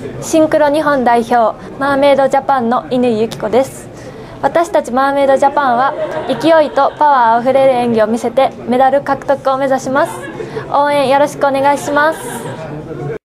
シンクロ日本代表マーメイドジャパンの乾友紀子です。私たちマーメイドジャパンは勢いとパワーあふれる演技を見せてメダル獲得を目指します。応援よろしくお願いします。